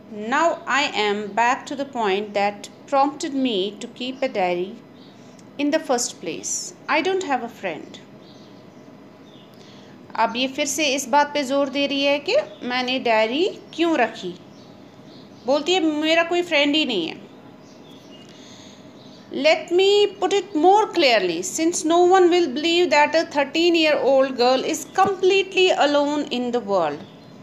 Now I am back to the point that prompted me to keep a diary in the first place. I don't have a friend. अब ये फिर से इस बात पे जोर दे रही है कि मैंने डायरी क्यों रखी। बोलती है मेरा कोई फ्रेंड ही नहीं है। Let me put it more clearly, since no one will believe that a 13-year-old girl is completely alone in the world.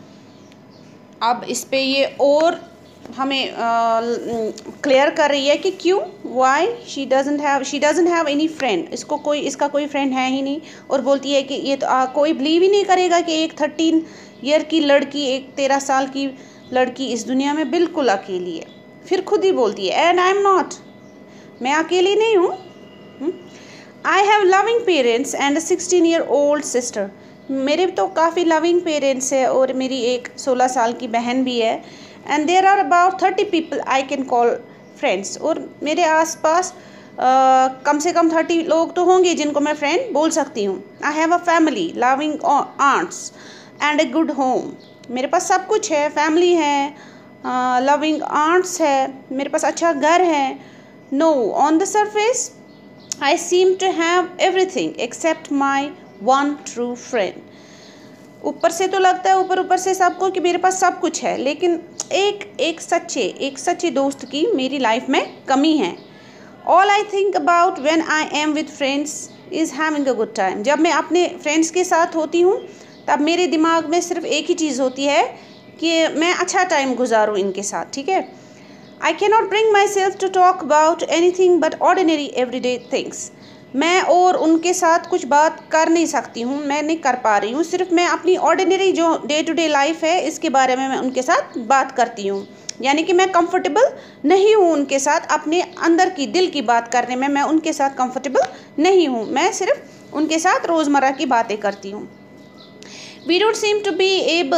अब इस पे ये और हमें क्लियर कर रही है कि क्यों, why she doesn't have any friend, इसका कोई फ्रेंड है ही नहीं। और बोलती है कि ये तो कोई बिलीव ही नहीं करेगा कि एक 13 ईयर की लड़की, एक 13 साल की लड़की इस दुनिया में बिल्कुल अकेली है। फिर खुद ही बोलती है एंड आई एम नॉट, मैं अकेली नहीं हूँ। I have loving parents and 16-year-old sister, मेरे तो काफ़ी लविंग पेरेंट्स है और मेरी एक 16 साल की बहन भी है। And there are about 30 people I can call friends, और मेरे आसपास कम से कम 30 लोग तो होंगे जिनको मैं फ्रेंड बोल सकती हूँ। I have a family, loving aunts and a good home, मेरे पास सब कुछ है, फैमिली है, लविंग आंट्स है, मेरे पास अच्छा घर है। No, on the surface I seem to have everything except my one true friend. ऊपर से तो लगता है ऊपर से सबको कि मेरे पास सब कुछ है, लेकिन एक सच्चे दोस्त की मेरी लाइफ में कमी है। All I think about when I am with friends is having a good time. जब मैं अपने फ्रेंड्स के साथ होती हूँ तब मेरे दिमाग में सिर्फ एक ही चीज़ होती है कि मैं अच्छा टाइम गुजारूँ इनके साथ, ठीक है। I can not bring myself to talk about anything but ordinary everyday things. मैं और उनके साथ कुछ बात कर नहीं सकती हूँ, मैं नहीं कर पा रही हूँ। सिर्फ मैं अपनी ऑर्डिनरी जो डे टू डे लाइफ है इसके बारे में मैं उनके साथ बात करती हूँ, यानी कि मैं कंफर्टेबल नहीं हूँ उनके साथ। अपने अंदर की दिल की बात करने में मैं उनके साथ कंफर्टेबल नहीं हूँ, मैं सिर्फ उनके साथ रोज़मर्रा की बातें करती हूँ। We don't seem to be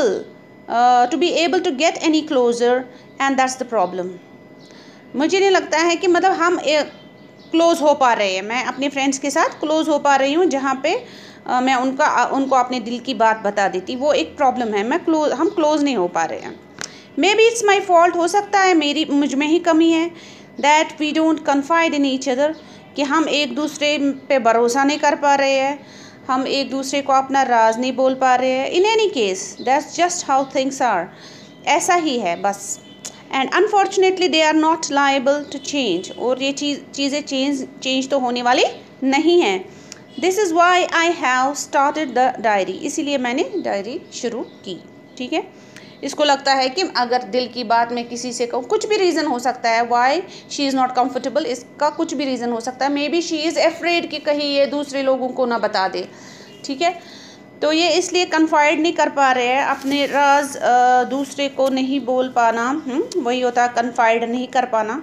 able to get any closer and that's the problem. मुझे नहीं लगता है कि मतलब हम क्लोज़ हो पा रहे हैं, मैं अपने फ्रेंड्स के साथ क्लोज़ हो पा रही हूँ जहाँ पे मैं उनको अपने दिल की बात बता देती, वो एक प्रॉब्लम है। हम क्लोज़ नहीं हो पा रहे हैं। Maybe it's my fault, हो सकता है मुझ में ही कमी है। That we don't confide in each other, कि हम एक दूसरे पे भरोसा नहीं कर पा रहे हैं, हम एक दूसरे को अपना राज नहीं बोल पा रहे हैं। In any case that's just how things are, ऐसा ही है बस। And unfortunately they are not liable to change, और ये चीज़ें चेंज तो होने वाली नहीं हैं। This is why I have started the diary, इसीलिए मैंने डायरी शुरू की, ठीक है। इसको लगता है कि अगर दिल की बात मैं किसी से कहूँ, कुछ भी रीज़न हो सकता है why she is not comfortable, इसका कुछ भी रीज़न हो सकता है। Maybe she is afraid कि कहीं ये दूसरे लोगों को ना बता दे, ठीक है। तो ये इसलिए कन्फाइड नहीं कर पा रहे हैं, अपने राज दूसरे को नहीं बोल पाना, वही होता है कन्फाइड नहीं कर पाना।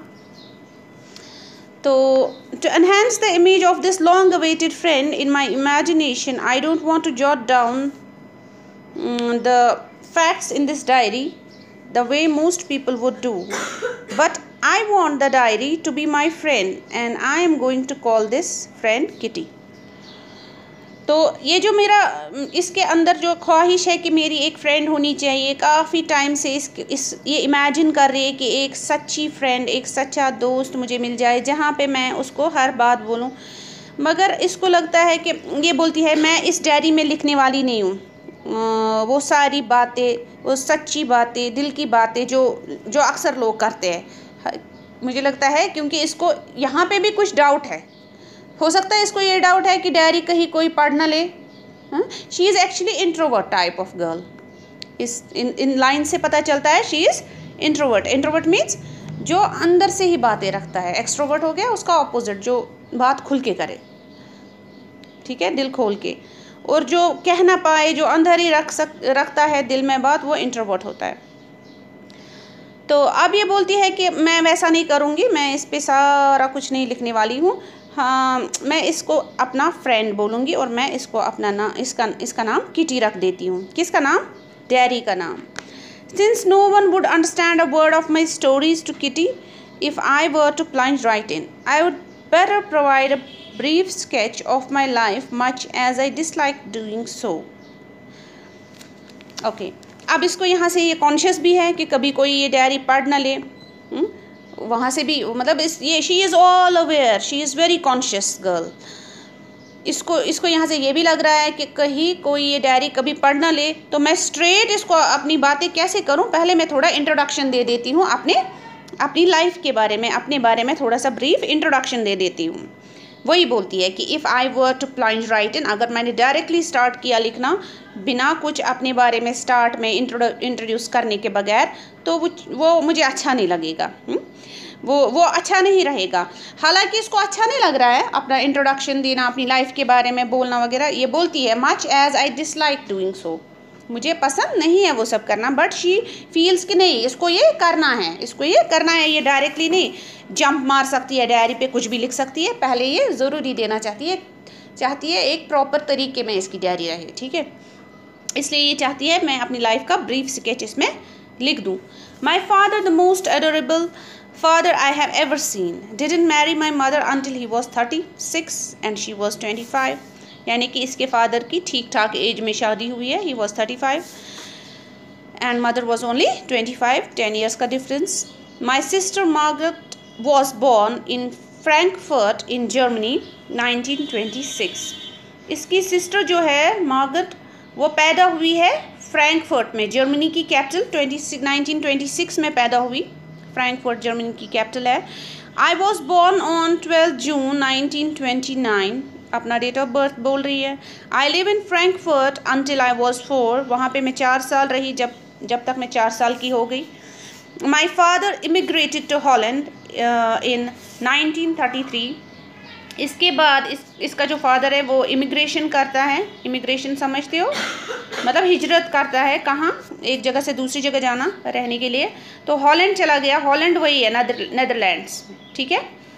तो to enhance the image of this long awaited friend in my imagination, I don't want to jot down the facts in this diary the way most people would do, but I want the diary to be my friend and I am going to call this friend Kitty. तो ये जो मेरा इसके अंदर जो ख्वाहिश है कि मेरी एक फ्रेंड होनी चाहिए, काफ़ी टाइम से ये इमेजिन कर रही है कि एक सच्ची फ्रेंड, एक सच्चा दोस्त मुझे मिल जाए जहाँ पे मैं उसको हर बात बोलूँ। मगर इसको लगता है कि ये बोलती है मैं इस डायरी में लिखने वाली नहीं हूँ वो सारी बातें, वो सच्ची बातें, दिल की बातें जो अक्सर लोग करते हैं। मुझे लगता है क्योंकि इसको यहाँ पे भी कुछ डाउट है, हो सकता है इसको ये डाउट है कि डायरी कहीं कोई पढ़ ना ले। She is actually introvert type of girl, इन लाइन से पता चलता है she is introvert. Introvert means जो अंदर से ही बातें रखता है, एक्सट्रोवर्ट हो गया उसका ऑपोजिट, जो बात खुल के करे, ठीक है, दिल खोल के, और जो कह ना पाए, जो अंदर ही रखता है दिल में बात, वो इंट्रोवर्ट होता है। तो अब ये बोलती है कि मैं वैसा नहीं करूँगी, मैं इस पे सारा कुछ नहीं लिखने वाली हूँ। हाँ, मैं इसको अपना फ्रेंड बोलूँगी और मैं इसको अपना इसका नाम किटी रख देती हूँ। किसका नाम? डायरी का नाम। Since no one would understand a word of my stories to Kitty if I were to plunge right in, I would better provide a brief sketch of my life, much as I dislike doing so. Okay, अब इसको यहाँ से ये conscious भी है कि कभी कोई ये डायरी पढ़ ना ले, वहाँ से भी मतलब ये she is all aware, she is very conscious girl. इसको यहाँ से ये भी लग रहा है कि कहीं कोई ये डायरी कभी पढ़ ना ले, तो मैं स्ट्रेट इसको अपनी बातें कैसे करूँ, पहले मैं थोड़ा इंट्रोडक्शन दे देती हूँ अपनी लाइफ के बारे में, अपने बारे में थोड़ा सा ब्रीफ इंट्रोडक्शन दे देती हूँ। वही बोलती है कि if I were to plunge right in, अगर मैंने डायरेक्टली स्टार्ट किया लिखना बिना कुछ अपने बारे में स्टार्ट में इंट्रोड्यूस करने के बगैर, तो वो मुझे अच्छा नहीं लगेगा, वो अच्छा नहीं रहेगा। हालांकि इसको अच्छा नहीं लग रहा है अपना इंट्रोडक्शन देना, अपनी लाइफ के बारे में बोलना वगैरह। ये बोलती है much as I dislike doing so, मुझे पसंद नहीं है वो सब करना, बट शी फील्स कि नहीं इसको ये करना है, ये डायरेक्टली नहीं जंप मार सकती है, डायरी पे कुछ भी लिख सकती है, पहले ये ज़रूरी देना चाहती है एक प्रॉपर तरीके में इसकी डायरी रहे, ठीक है। इसलिए ये चाहती है मैं अपनी लाइफ का ब्रीफ स्केच इसमें लिख दूँ। My father the most adorable father I have ever seen didn't marry my mother until he was 36 and she was 25, यानी कि इसके फादर की ठीक ठाक एज में शादी हुई है, he was 35 and mother was only 25, 10 years का difference. My sister Margaret was born in Frankfurt in Germany 1926. इसकी सिस्टर जो है मार्गरेट वो पैदा हुई है फ्रैंकफर्ट में, जर्मनी की कैपिटल 1926 में पैदा हुई, फ्रैंकफर्ट जर्मनी की कैपिटल है। I was born on 12 June 1929, अपना डेट ऑफ बर्थ बोल रही है। I live in Frankfurt until I was 4, वहाँ पे मैं 4 साल रही जब तक मैं 4 साल की हो गई। My father immigrated to Holland in 1933, इसके बाद इसका जो फादर है वो इमिग्रेशन करता है, इमिग्रेशन समझते हो मतलब हिजरत करता है, कहाँ, एक जगह से दूसरी जगह जाना रहने के लिए, तो हॉलैंड चला गया। हॉलैंड वही है नेदरलैंड्स, ठीक है,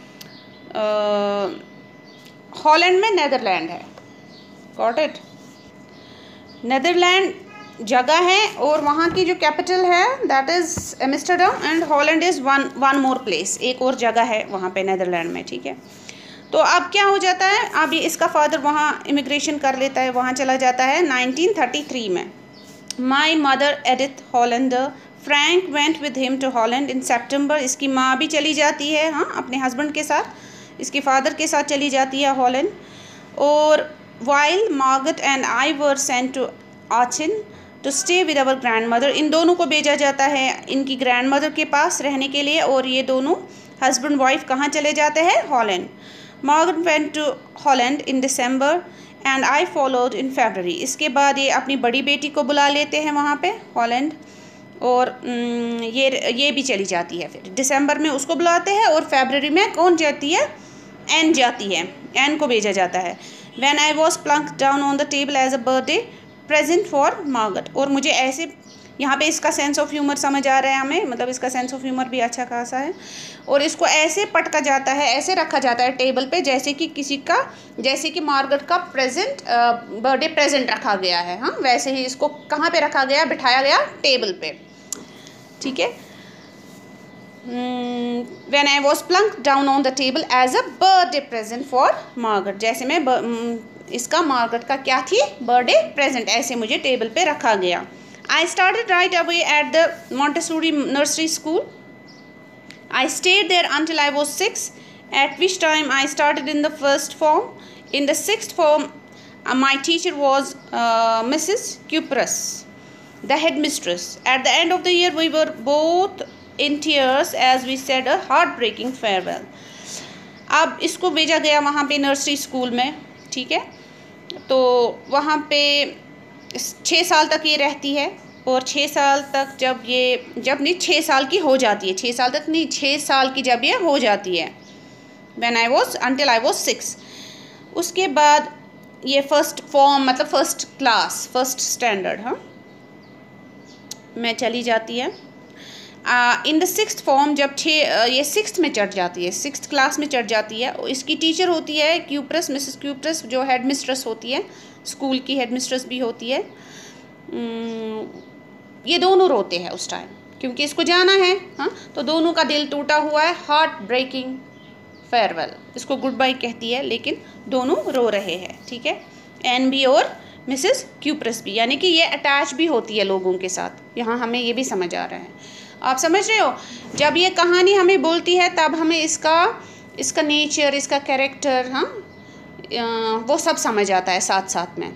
हॉलैंड में नेदरलैंड है, गॉट इट। नेदरलैंड जगह है और वहाँ की जो कैपिटल है that is Amsterdam and Holland is one more place, एक और जगह है वहाँ पे नेदरलैंड में, ठीक है। तो अब क्या हो जाता है, अब ये इसका फादर वहाँ इमिग्रेशन कर लेता है, वहाँ चला जाता है 1933 में। My mother Edith Hollander, Frank went with him to Holland in September, इसकी माँ भी चली जाती है, हाँ, अपने हस्बैंड के साथ, इसके फादर के साथ चली जाती है हॉलैंड। और while Margaret and I were sent to Aachen to stay with our grandmother, इन दोनों को भेजा जाता है इनकी ग्रैंड मदर के पास रहने के लिए, और ये दोनों हस्बैंड वाइफ कहाँ चले जाते हैं, Holland. Margaret went to Holland in December and I followed in February, इसके बाद ये अपनी बड़ी बेटी को बुला लेते हैं वहाँ पे हॉलैंड, और ये भी चली जाती है, फिर दिसंबर में उसको बुलाते हैं, और फरवरी में कौन जाती है, एन जाती है, एन को भेजा जाता है। When I was plunked down on the table as a birthday present for Margaret, और मुझे ऐसे यहाँ पे इसका सेंस ऑफ ह्यूमर समझ आ रहा है हमें, मतलब इसका सेंस ऑफ ह्यूमर भी अच्छा खासा है, और इसको ऐसे पटका जाता है, ऐसे रखा जाता है टेबल पे जैसे कि मार्गरेट का बर्थडे प्रेजेंट रखा गया है, हाँ, वैसे ही इसको कहाँ पे रखा गया, बिठाया गया टेबल पे, ठीक है। When I was plunked down on the table as a birthday present for Margaret, जैसे मैं इसका मार्गरेट का क्या थी, बर्थडे प्रेजेंट, ऐसे मुझे टेबल पे रखा गया। I started right away at the Montessori nursery school. I stayed there until I was 6, at which time I started in the first form. In the 6th form, my teacher was Mrs. Cuprus, the headmistress. At the end of the year, we were both in tears as we said a heartbreaking farewell. अब इसको भेजा गया वहाँ पे nursery school में, ठीक है, तो वहाँ पे 6 साल तक ये रहती है, और 6 साल तक जब नहीं 6 साल की हो जाती है, 6 साल तक नहीं 6 साल की जब ये हो जाती है, until I was 6, उसके बाद ये फर्स्ट फॉर्म मतलब फर्स्ट क्लास, फर्स्ट स्टैंडर्ड, हाँ, में चली जाती है। इन द 6th फॉर्म जब ये 6th में चढ़ जाती है, 6th क्लास में चढ़ जाती है, इसकी टीचर होती है क्यूप्रस, मिसेस क्यूप्रस, जो हेड मिस्ट्रेस होती है, स्कूल की हेड मिस्ट्रेस भी होती है। ये दोनों रोते हैं उस टाइम क्योंकि इसको जाना है, हाँ, तो दोनों का दिल टूटा हुआ है, हार्ट ब्रेकिंग फेयरवेल, इसको गुड बाय कहती है, लेकिन दोनों रो रहे हैं, ठीक है, एन भी और मिसेस क्यूप्रस भी, यानी कि ये अटैच भी होती है लोगों के साथ। यहाँ हमें ये भी समझ आ रहा है, आप समझ रहे हो। जब ये कहानी हमें बोलती है तब हमें इसका नेचर, इसका कैरेक्टर, वो सब समझ आता है साथ साथ में,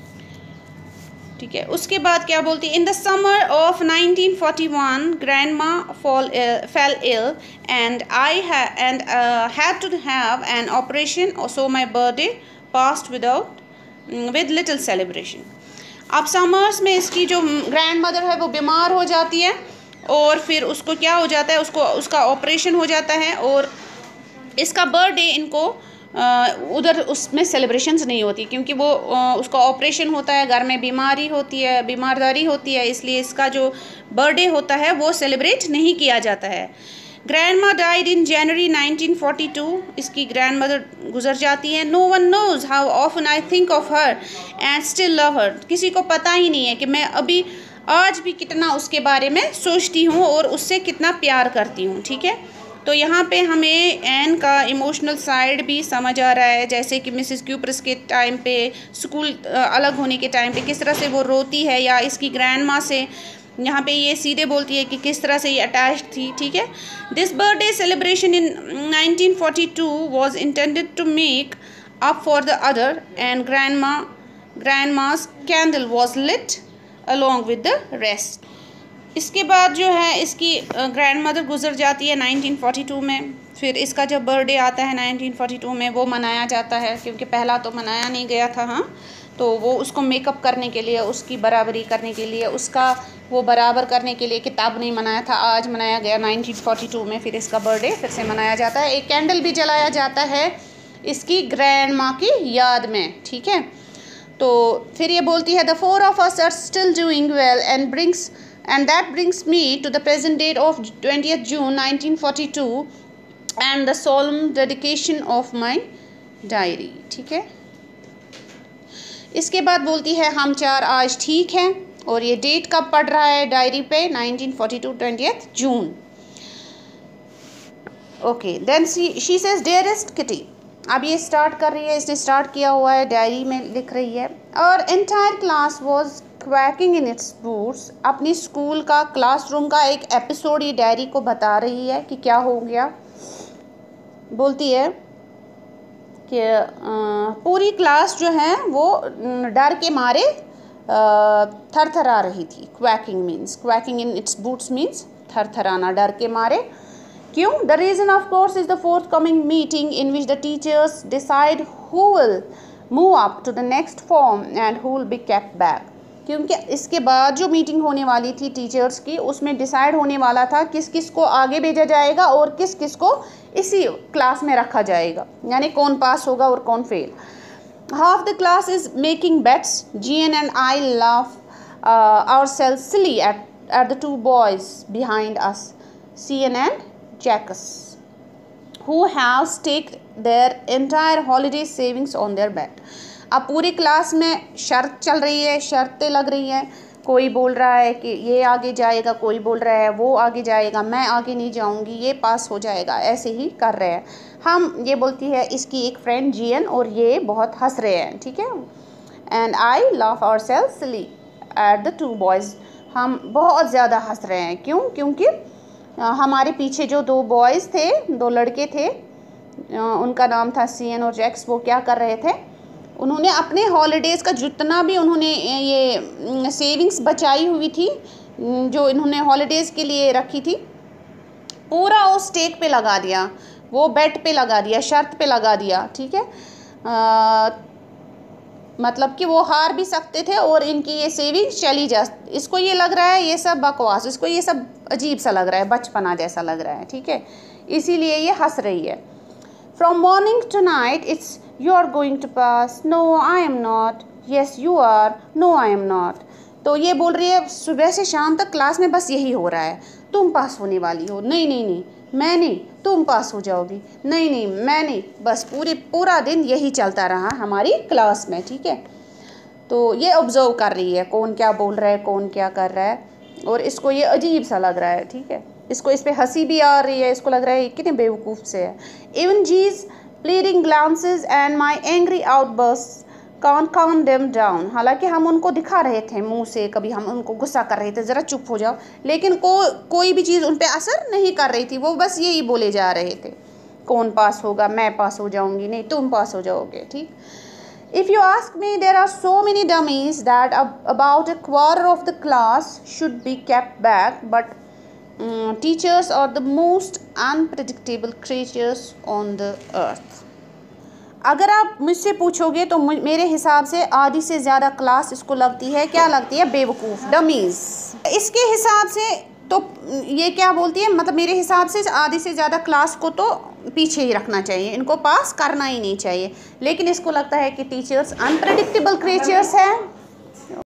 ठीक है। उसके बाद क्या बोलती है, in the summer of 1941 grandma fell ill and I had to have an operation, so my birthday passed with little celebration. अब समर्स में इसकी जो ग्रैंड मदर है वो बीमार हो जाती है और फिर उसको क्या हो जाता है, उसका ऑपरेशन हो जाता है और इसका बर्थडे इनको उधर उसमें सेलिब्रेशंस नहीं होती, क्योंकि वो उसका ऑपरेशन होता है, घर में बीमारदारी होती है, इसलिए इसका जो बर्थडे होता है वो सेलिब्रेट नहीं किया जाता है। ग्रैंडमा डाइड इन जनवरी 1942, इसकी ग्रैंड मदर गुजर जाती है। No one knows how often I think of her and still love her, किसी को पता ही नहीं है कि मैं अभी आज भी कितना उसके बारे में सोचती हूँ और उससे कितना प्यार करती हूँ, ठीक है। तो यहाँ पे हमें एन का इमोशनल साइड भी समझ आ रहा है, जैसे कि मिसेस क्यूप्रस के टाइम पे, स्कूल अलग होने के टाइम पे किस तरह से वो रोती है, या इसकी ग्रैंड माँ से यहाँ पे ये सीधे बोलती है कि किस तरह से ये अटैच थी, ठीक है। This birthday celebration in 1942 was intended to make up for the other and grandma's candle was lit along with the rest. इसके बाद जो है इसकी ग्रैंड मदर गुजर जाती है 1942 में। फिर इसका जब बर्थडे आता है 1942 में वो मनाया जाता है, क्योंकि पहला तो मनाया नहीं गया था, हाँ, तो वो उसको मेकअप करने के लिए, उसकी बराबरी करने के लिए, उसका वो बराबर करने के लिए कि तब नहीं मनाया था, आज मनाया गया 1942 में। फिर इसका बर्थडे फिर से मनाया जाता है। एक कैंडल भी जलाया जाता है इसकी ग्रैंड माँ की याद में, ठीक है। तो फिर ये बोलती है the four of us are still doing well and that brings me to the present date of 20th June 1942 and the solemn dedication of my diary, ठीक है। इसके बाद बोलती है हम चार आज ठीक हैं, और ये डेट कब पड़ रहा है डायरी पे, 1942 20th June. Okay, then she says dearest Kitty, अब ये स्टार्ट कर रही है, इसने स्टार्ट किया हुआ है, डायरी में लिख रही है। और entire class was quaking in its boots, अपनी स्कूल का क्लासरूम का एक एपिसोड ये डायरी को बता रही है कि क्या हो गया। बोलती है कि पूरी क्लास जो है वो डर के मारे थरथरा रही थी। Quaking in its boots means थरथराना, डर के मारे। क्यों? The reason of course is the forthcoming meeting in which the teachers decide who will move up to the next form and who will be kept back. क्योंकि इसके बाद जो meeting होने वाली थी टीचर्स की, उसमें डिसाइड होने वाला था किस किस को आगे भेजा जाएगा और किस किस को इसी क्लास में रखा जाएगा, यानी कौन पास होगा और कौन fail. Half the class is making bets, GN and I laugh ourselves silly at the two boys behind us, CN and Jacques, who have staked their entire holiday savings on their bet. अब पूरी class में शर्त चल रही है, शर्तें लग रही हैं। कोई बोल रहा है कि ये आगे जाएगा, कोई बोल रहा है वो आगे जाएगा, मैं आगे नहीं जाऊंगी, ये पास हो जाएगा, ऐसे ही कर रहे हैं हम। ये बोलती है इसकी एक फ्रेंड जीएन, और ये बहुत हंस रहे हैं, ठीक है। And I laugh ourselves silly at the two boys, हम बहुत ज़्यादा हंस रहे हैं। क्यों? क्योंकि हमारे पीछे जो दो बॉयज़ थे, दो लड़के थे, उनका नाम था सीएन और जैक्स, वो क्या कर रहे थे, उन्होंने अपने हॉलीडेज़ का जितना भी उन्होंने ये सेविंग्स बचाई हुई थी, जो इन्होंने हॉलीडेज़ के लिए रखी थी, पूरा वो स्टेक पे लगा दिया, वो बेट पे लगा दिया, शर्त पे लगा दिया, ठीक है। मतलब कि वो हार भी सकते थे और इनकी ये सेविंग्स चली जा। इसको ये लग रहा है ये सब बकवास, इसको ये सब अजीब सा लग रहा है, बचपना जैसा लग रहा है, ठीक है, इसीलिए ये हंस रही है। From morning to night it's you are going to pass, no I am not, yes you are, no I am not. तो ये बोल रही है सुबह से शाम तक क्लास में बस यही हो रहा है, तुम पास होने वाली हो, नहीं नहीं नहीं मैं नहीं, तुम पास हो जाओगी, नहीं नहीं मैं नहीं, बस पूरा दिन यही चलता रहा हमारी क्लास में, ठीक है। तो ये ऑब्जर्व कर रही है कौन क्या बोल रहा है, कौन क्या कर रहा है, और इसको ये अजीब सा लग रहा है, ठीक है। इसको इस पर हंसी भी आ रही है, इसको लग रहा है कितने बेवकूफ़ से है। Even G's pleading glances and my angry outbursts can't calm them down. हालांकि हम उनको दिखा रहे थे मुंह से, कभी हम उनको गुस्सा कर रहे थे ज़रा चुप हो जाओ, लेकिन कोई भी चीज़ उन पे असर नहीं कर रही थी, वो बस यही बोले जा रहे थे कौन पास होगा, मैं पास हो जाऊंगी, नहीं तुम पास हो जाओगे, ठीक. If you ask me, there are so many dummies that about a quarter of the class should be kept back, but teachers are the most unpredictable creatures on the earth. अगर आप मुझसे पूछोगे तो मेरे हिसाब से आधी से ज़्यादा क्लास इसको लगती है, क्या लगती है, बेवकूफ़, डमीज़. इसके हिसाब से तो ये क्या बोलती है, मतलब मेरे हिसाब से आधी से ज़्यादा क्लास को तो पीछे ही रखना चाहिए, इनको पास करना ही नहीं चाहिए. लेकिन इसको लगता है कि टीचर्स अनप्रेडिक्टेबल क्रिएचर्स हैं.